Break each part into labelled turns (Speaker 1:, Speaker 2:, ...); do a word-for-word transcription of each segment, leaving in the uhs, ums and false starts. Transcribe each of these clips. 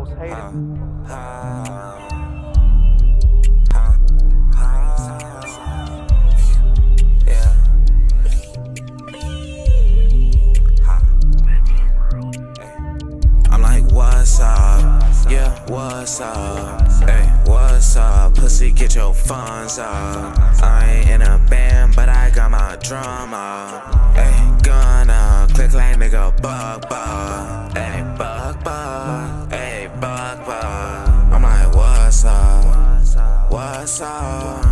Speaker 1: SaMostHated.
Speaker 2: What's up? Yeah, what's up? Hey, what's up? Pussy, get your funds up. I ain't in a band, but I got my drum up. Hey, gonna click like nigga, bug bug. Hey, bug bug. Hey, bug bug. I'm like, what's up? What's up?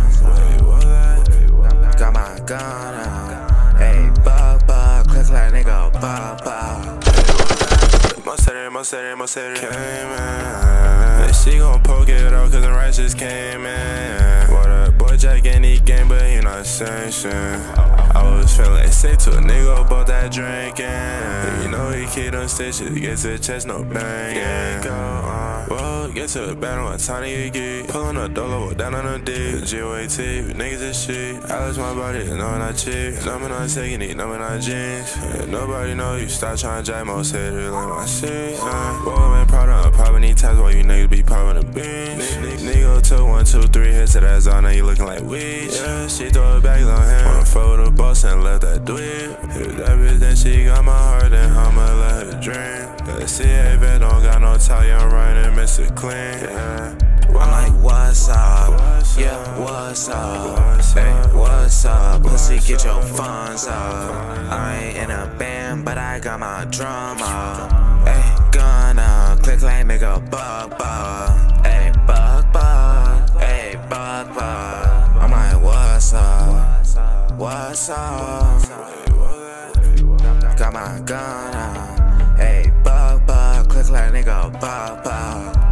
Speaker 2: Got my gun up. Hey, bug bug. Click like nigga, bug bug.
Speaker 3: SaMostHated, SaMostHated, SaMostHated came in. And she gon' poke it out cause the rice just came in. What up, boy Jack ain't eat game, but he not saying shit. I was feeling sick to a nigga about that drinking. You know he keep them stitches, get to the chest, no banging. Go on, whoa, get to the battle on tiny geek. Pulling a dolo down on the D. G O A T, niggas is shit. I lose my body, no I'm not cheap. No I'm not taking it, no I'm not jeans. Yeah, nobody know you stop trying to SaMostHated like my shit. Uh, Whoa, man, proud of popping these tabs while you niggas be popping the beans. Nigo took one, two, three hits to that zone, now you looking like weed. Yeah, she throw it back on him. Wanna fuck with the boss and left that dweeb. If that bitch, then she got my heart, then I'ma let her dream. Let's see if it don't got no tie, I'm running, miss it clean. Yeah.
Speaker 2: I'm like, what's up? Yeah, what's up? Hey, what's up? Pussy, get your funds up. I ain't in a band, but I got my drum up. Hey, gonna click like nigga, bug bug. Hey, bug bug. Hey, bug bug. I'm like, what's up? What's up? Got my gun up. Hey, bug bug. Click like nigga, bug bug.